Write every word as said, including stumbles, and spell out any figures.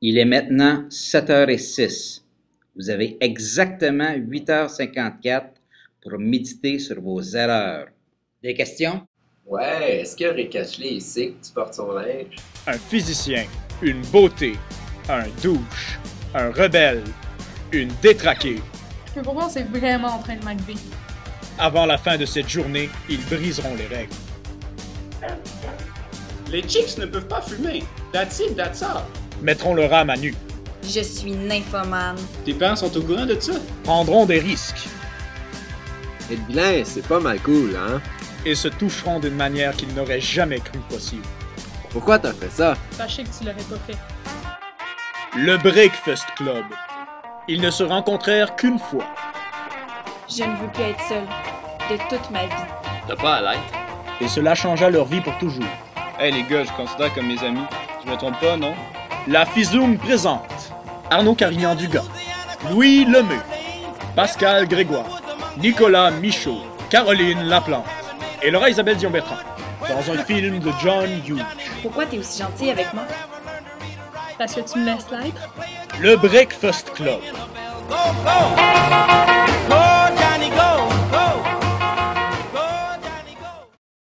Il est maintenant sept heures zéro six. Vous avez exactement huit heures cinquante-quatre pour méditer sur vos erreurs. Des questions? Ouais, est-ce que Rick Ashley il sait que tu portes son linge? Un physicien, une beauté, un douche, un rebelle, une détraquée. Mais pourquoi on s'est vraiment en train de McVie? Avant la fin de cette journée, ils briseront les règles. Les chicks ne peuvent pas fumer. That's it, that's all. Mettront leur âme à nu. Je suis nymphomane. Tes parents sont au courant de ça? Prendront des risques. Être vilain, c'est pas mal cool, hein? Et se toucheront d'une manière qu'ils n'auraient jamais cru possible. Pourquoi t'as fait ça? Sachez que tu l'aurais pas fait. Le Breakfast Club. Ils ne se rencontrèrent qu'une fois. Je ne veux plus être seule. De toute ma vie. T'as pas à l'être. Et cela changea leur vie pour toujours. Hey les gars, je considère comme mes amis. Je me trompe pas, non? La Fizoum présente Arnaud Carignan-Dugas, Louis Lemay, Pascal Grégoire, Nicolas Michaud, Caroline Laplante et Laura Isabelle Dion-Bertrand dans un film de John Hughes. Pourquoi t'es aussi gentil avec moi? Parce que tu me laisses l'être? Le Breakfast Club. Go, go!